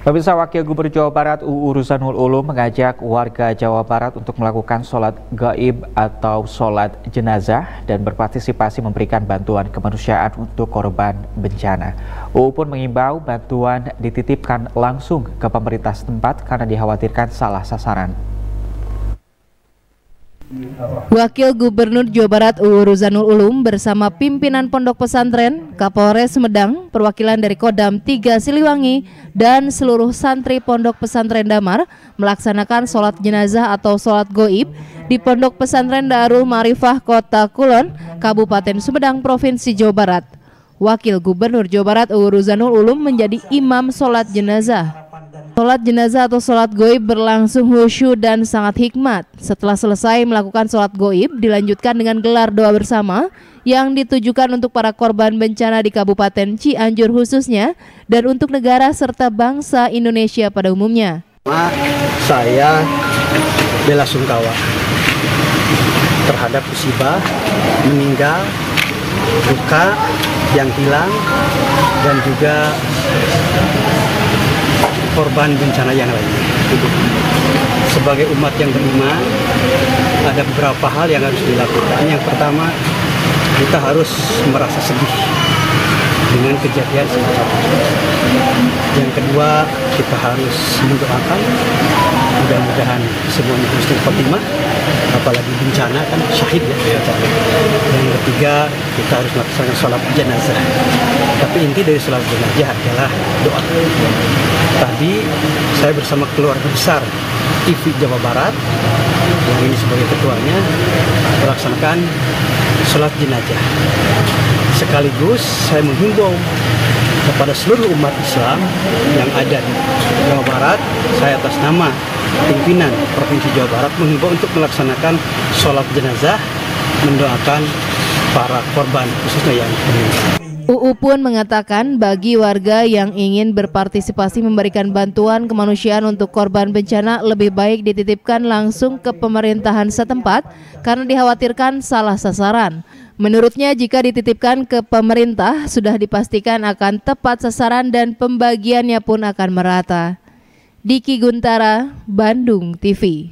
Pemirsa, Wakil Gubernur Jawa Barat UU Ruzanul Ulum mengajak warga Jawa Barat untuk melakukan sholat gaib atau sholat jenazah dan berpartisipasi memberikan bantuan kemanusiaan untuk korban bencana. UU pun mengimbau bantuan dititipkan langsung ke pemerintah setempat karena dikhawatirkan salah sasaran. Wakil Gubernur Jawa Barat UU Ruzanul Ulum bersama pimpinan Pondok Pesantren, Kapolres Sumedang, perwakilan dari Kodam 3 Siliwangi, dan seluruh santri Pondok Pesantren Damar melaksanakan sholat jenazah atau sholat goib di Pondok Pesantren Darul Ma'rifah Kota Kulon, Kabupaten Sumedang, Provinsi Jawa Barat. Wakil Gubernur Jawa Barat UU Ruzanul Ulum menjadi imam sholat jenazah. Sholat jenazah atau sholat goib berlangsung khusyuk dan sangat hikmat. Setelah selesai melakukan sholat goib, dilanjutkan dengan gelar doa bersama yang ditujukan untuk para korban bencana di Kabupaten Cianjur khususnya dan untuk negara serta bangsa Indonesia pada umumnya. Saya bela sungkawa terhadap musibah, meninggal, duka yang hilang, dan juga korban bencana yang lain. Sebagai umat yang beriman, ada beberapa hal yang harus dilakukan. Yang pertama, kita harus merasa sedih dengan kejadian semacam itu. Yang kedua, kita harus mendoakan mudah-mudahan semuanya husnul khotimah, apalagi bencana kan syahid ya. Yang ketiga, kita harus melaksanakan sholat jenazah. Tapi inti dari sholat jenazah adalah doa. Tadi saya bersama keluarga besar TV Jawa Barat, yang ini sebagai ketuanya, melaksanakan sholat jenazah. Sekaligus saya menghimbau kepada seluruh umat Islam yang ada di Jawa Barat, saya atas nama pimpinan Provinsi Jawa Barat menghimbau untuk melaksanakan sholat jenazah, mendoakan para korban khususnya yang meninggal. UU pun mengatakan bagi warga yang ingin berpartisipasi memberikan bantuan kemanusiaan untuk korban bencana lebih baik dititipkan langsung ke pemerintahan setempat karena dikhawatirkan salah sasaran. Menurutnya jika dititipkan ke pemerintah sudah dipastikan akan tepat sasaran dan pembagiannya pun akan merata. Diki Guntara, Bandung TV.